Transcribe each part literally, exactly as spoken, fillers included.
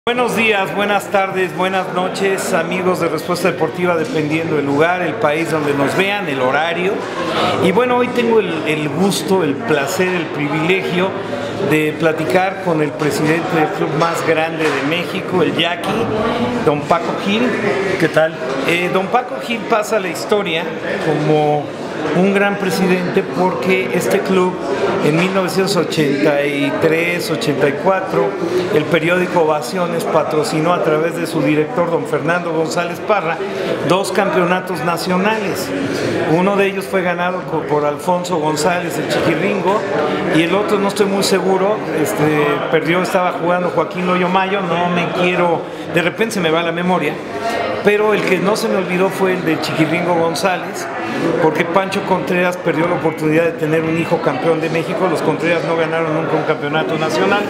Buenos días, buenas tardes, buenas noches, amigos de Respuesta Deportiva, dependiendo del lugar, el país donde nos vean, el horario. Y bueno, hoy tengo el, el gusto, el placer, el privilegio de platicar con el presidente del club más grande de México, el Jackie, don Paco Gil. ¿Qué tal? Eh, don Paco Gil pasa a la historia como un gran presidente porque este club en mil novecientos ochenta y tres ochenta y cuatro el periódico Ovaciones patrocinó a través de su director don Fernando González Parra dos campeonatos nacionales. Uno de ellos fue ganado por Alfonso González, el Chiquirringo, y el otro no estoy muy seguro, este, perdió, estaba jugando Joaquín Loyo Mayo, no me quiero, de repente se me va la memoria, pero el que no se me olvidó fue el de Chiquirringo González, porque Pancho Contreras perdió la oportunidad de tener un hijo campeón de México. Los Contreras no ganaron nunca un campeonato nacional,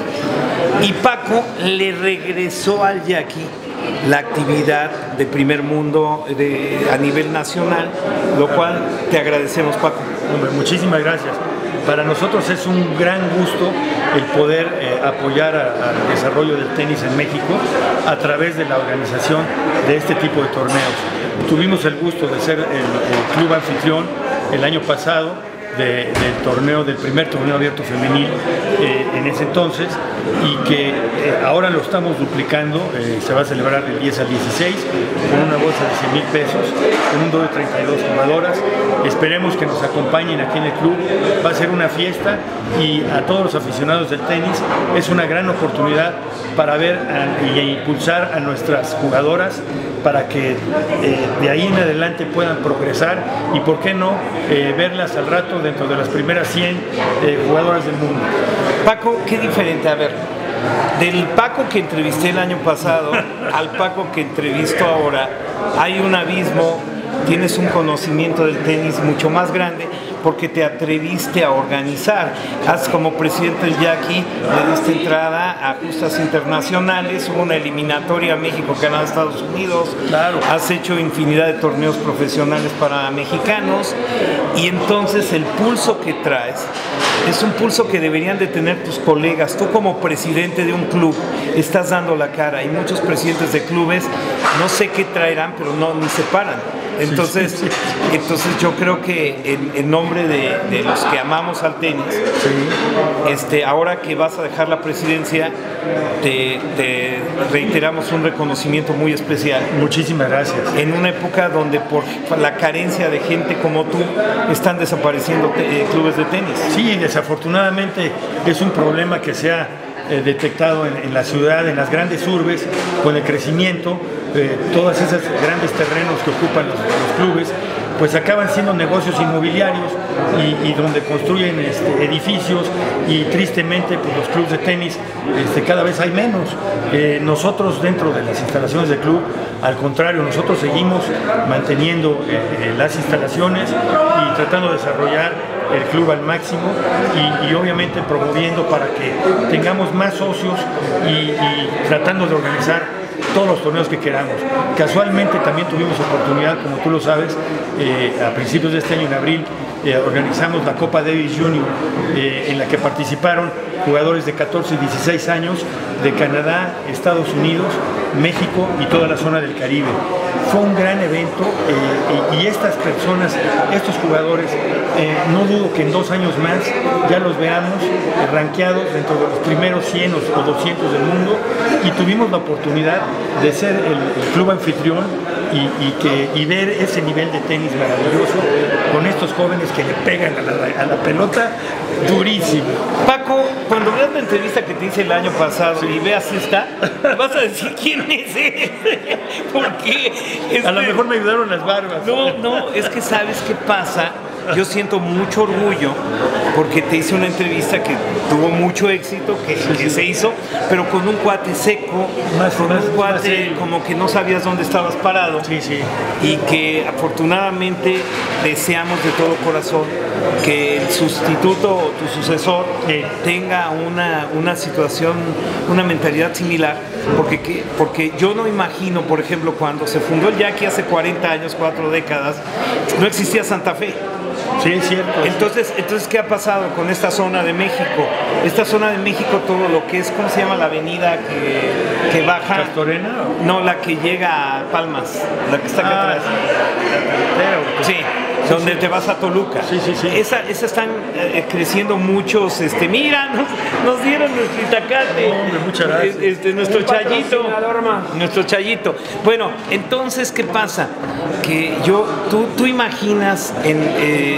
y Paco le regresó al Jackie la actividad de primer mundo de, a nivel nacional, lo cual te agradecemos, Paco. Hombre, muchísimas gracias. Para nosotros es un gran gusto el poder eh, apoyar a, al desarrollo del tenis en México a través de la organización de este tipo de torneos. Tuvimos el gusto de ser el, el club anfitrión el año pasado de, del torneo, del primer torneo abierto femenil eh, en ese entonces, y que eh, ahora lo estamos duplicando. Eh, se va a celebrar del diez al dieciséis con una bolsa de cien mil pesos, con un doble de treinta y dos jugadoras. Esperemos que nos acompañen aquí en el club. Va a ser una fiesta, y a todos los aficionados del tenis es una gran oportunidad para ver a, y impulsar a nuestras jugadoras para que eh, de ahí en adelante puedan progresar, y por qué no eh, verlas al rato dentro de las primeras cien eh, jugadoras del mundo. Paco, qué diferente, a ver, del Paco que entrevisté el año pasado al Paco que entrevisto ahora, hay un abismo. Tienes un conocimiento del tenis mucho más grande porque te atreviste a organizar. Has, como presidente del Jackie, le diste entrada a justas internacionales, hubo una eliminatoria México, Canadá, Estados Unidos. Claro. Has hecho infinidad de torneos profesionales para mexicanos, y entonces el pulso que traes es un pulso que deberían de tener tus colegas. Tú, como presidente de un club, estás dando la cara, y muchos presidentes de clubes no sé qué traerán, pero no ni se paran. Entonces, sí, sí, sí. entonces yo creo que en, en nombre de, de los que amamos al tenis, sí. este, ahora que vas a dejar la presidencia, te, te reiteramos un reconocimiento muy especial. Muchísimas gracias. En una época donde por la carencia de gente como tú están desapareciendo te, eh, clubes de tenis. Sí, desafortunadamente es un problema que se ha eh, detectado en, en la ciudad, en las grandes urbes, con el crecimiento. Eh, todas esas grandes terrenos que ocupan los, los clubes, pues acaban siendo negocios inmobiliarios, y, y donde construyen este, edificios, y tristemente pues los clubes de tenis este, cada vez hay menos. Eh, nosotros, dentro de las instalaciones del club, al contrario, nosotros seguimos manteniendo eh, eh, las instalaciones y tratando de desarrollar el club al máximo, y, y obviamente promoviendo para que tengamos más socios, y, y tratando de organizar todos los torneos que queramos. Casualmente también tuvimos oportunidad, como tú lo sabes, eh, a principios de este año, en abril, eh, organizamos la Copa Davis Junior, eh, en la que participaron jugadores de catorce y dieciséis años de Canadá, Estados Unidos, México y toda la zona del Caribe. Fue un gran evento, eh, y, y estas personas, estos jugadores, eh, no dudo que en dos años más ya los veamos eh, rankeados dentro de los primeros cien o doscientos del mundo, y tuvimos la oportunidad de ser el, el club anfitrión y, y, que, y ver ese nivel de tenis maravilloso con estos jóvenes que le pegan a la, a la pelota durísimo. Paco, cuando veas la entrevista que te hice el año pasado, sí, y veas esta, vas a decir quién es ese. Porque este... a lo mejor me ayudaron las barbas. No, no, es que ¿sabes qué pasa? Yo siento mucho orgullo porque te hice una entrevista que tuvo mucho éxito, que, sí, que sí. se hizo, pero con un cuate seco, más, con más, un cuate como que no sabías dónde estabas parado, sí, sí. y que afortunadamente deseamos de todo corazón que el sustituto o tu sucesor sí. tenga una, una situación, una mentalidad similar, porque, que, porque yo no imagino, por ejemplo, cuando se fundó el Jackie hace cuarenta años, cuatro décadas, no existía Santa Fe. Sí, es cierto. Entonces, entonces, ¿qué ha pasado con esta zona de México? Esta zona de México, todo lo que es, ¿cómo se llama la avenida que, que baja? ¿Castorena? No, la que llega a Palmas, la que está acá Ah, atrás. la Sí, donde sí. te vas a Toluca. Sí, sí, sí. Esa, esa están eh, creciendo muchos, este, mira, nos, nos dieron nuestro itacate. Hombre, muchas gracias. Este, nuestro chayito. Nuestro chayito. Bueno, entonces, ¿qué pasa? Que yo, tú, tú imaginas en, eh,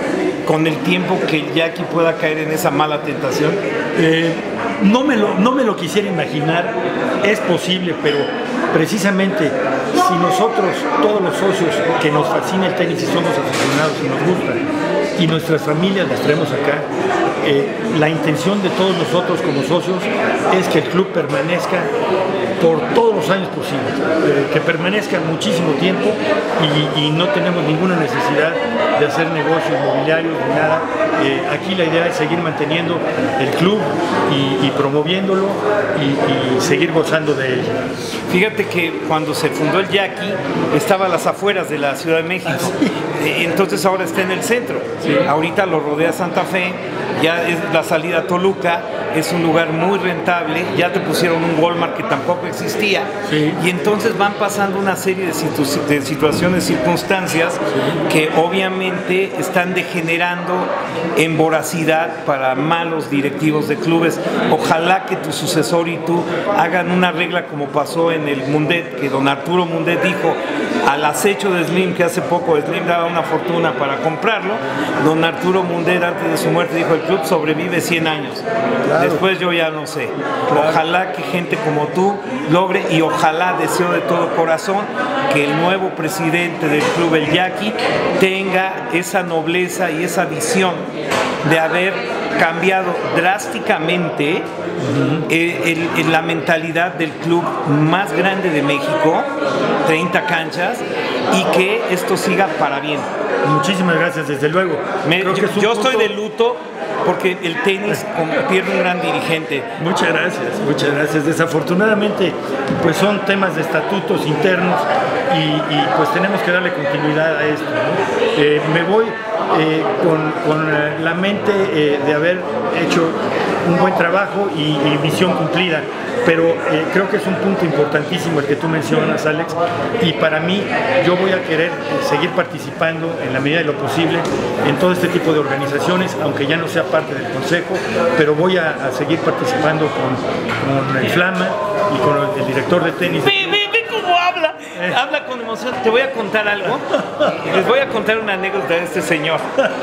con el tiempo que el Jackie pueda caer en esa mala tentación. Eh, no, me lo, no me lo quisiera imaginar, es posible, pero precisamente si nosotros, todos los socios que nos fascina el tenis y somos aficionados y nos gusta, y nuestras familias las traemos acá, eh, la intención de todos nosotros como socios es que el club permanezca por todos los años posibles, eh, que permanezca muchísimo tiempo y, y no tenemos ninguna necesidad de hacer negocios inmobiliarios ni nada. Eh, aquí la idea es seguir manteniendo el club y, y promoviéndolo y, y seguir gozando de él. Fíjate que cuando se fundó el Jackie estaba a las afueras de la Ciudad de México, entonces ahora está en el centro. Sí. Ahorita lo rodea Santa Fe, ya es la salida a Toluca, es un lugar muy rentable, ya te pusieron un Walmart que tampoco existía, sí. Y entonces van pasando una serie de, situ de situaciones, circunstancias, sí. Que obviamente están degenerando en voracidad para malos directivos de clubes. Ojalá que tu sucesor y tú hagan una regla como pasó en el Mundet, que don Arturo Mundet dijo al acecho de Slim, que hace poco Slim daba una fortuna para comprarlo. Don Arturo Mundet antes de su muerte dijo: el club sobrevive cien años. Claro. Después yo ya no sé. Claro. Ojalá que gente como tú logre, y ojalá, deseo de todo corazón, que el nuevo presidente del club, el Jackie, tenga esa nobleza y esa visión de haber cambiado drásticamente uh-huh. el, el, la mentalidad del club más grande de México, treinta canchas, y que esto siga para bien. Muchísimas gracias, desde luego. Me, yo yo punto... estoy de luto porque el tenis pierde un gran dirigente. Muchas gracias, muchas gracias. Desafortunadamente, pues son temas de estatutos internos y, y pues tenemos que darle continuidad a esto, ¿no? Eh, me voy eh, con, con la mente eh, de haber hecho un buen trabajo y, y misión cumplida, pero eh, creo que es un punto importantísimo el que tú mencionas, Alex, y para mí yo voy a querer eh, seguir participando en la medida de lo posible en todo este tipo de organizaciones, aunque ya no sea parte del consejo, pero voy a, a seguir participando con, con el Flama y con el, el director de tenis. Ve, ve, ve cómo habla, eh. habla con emoción. Te voy a contar algo, les voy a contar una anécdota de este señor.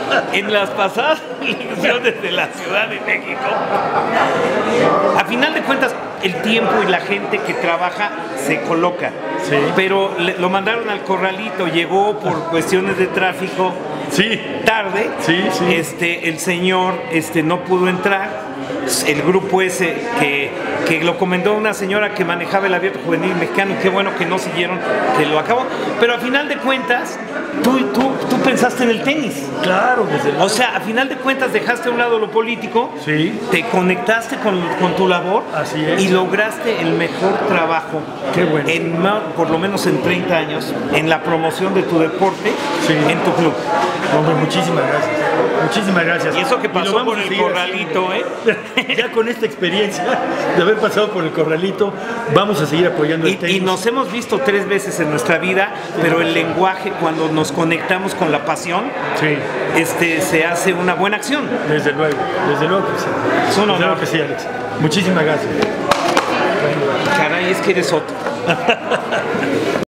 En las pasadas elecciones de la Ciudad de México, a final de cuentas, el tiempo y la gente que trabaja se coloca, sí. Pero le, lo mandaron al corralito, llegó por cuestiones de tráfico, sí. tarde, sí, sí. Este, el señor este, no pudo entrar. El grupo ese que, que lo comentó una señora que manejaba el Abierto Juvenil Mexicano, qué bueno que no siguieron, que lo acabó, pero a final de cuentas tú, tú, tú pensaste en el tenis. Claro, desde el... O sea, a final de cuentas dejaste a un lado lo político, sí. Te conectaste con, con tu labor. Así es. Y lograste el mejor trabajo, qué bueno. en, por lo menos en treinta años, en la promoción de tu deporte, sí. En tu club. Hombre, muchísimas gracias. Muchísimas gracias. Y eso que pasó por el corralito, ¿eh? Ya con esta experiencia de haber pasado por el corralito, vamos a seguir apoyando el y, tenis. Y nos hemos visto tres veces en nuestra vida, pero el lenguaje, cuando nos conectamos con la pasión, sí. este, se hace una buena acción. Desde luego, desde luego que sí. Es un honor. Desde luego que sí, Alex. Muchísimas gracias. Caray, es que eres otro.